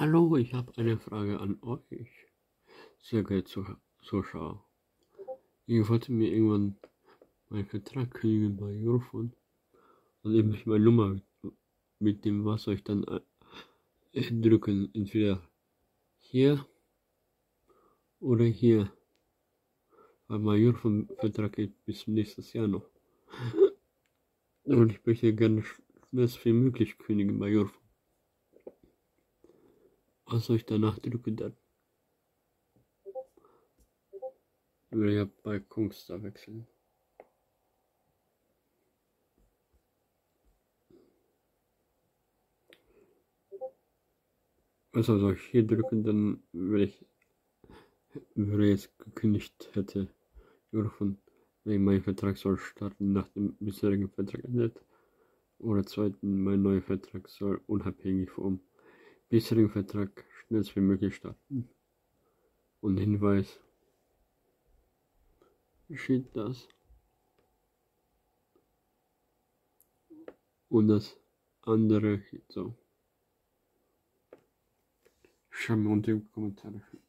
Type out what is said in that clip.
Hallo, ich habe eine Frage an euch, sehr geehrte Zuschauer. Ich wollte mir irgendwann meinen Vertrag kündigen bei Eurofond und ich möchte meine Nummer mit dem was soll ich dann drücken, entweder hier oder hier, weil mein Eurofond-Vertrag geht bis nächstes Jahr noch. Und ich möchte gerne schnellstens möglich kündigen bei Eurofond. Was soll ich danach drücken dann? Ich will ja bei Kongstar wechseln. Also soll ich hier drücken, dann würde jetzt gekündigt hätte, Eurofond, wegen mein Vertrag soll starten nach dem bisherigen Vertrag endet. Oder zweitens, mein neuer Vertrag soll unabhängig vom bisherigen Vertrag schnellstmöglich starten. Und Hinweis, steht das. Und das andere so. Schreibt mir unter die Kommentare.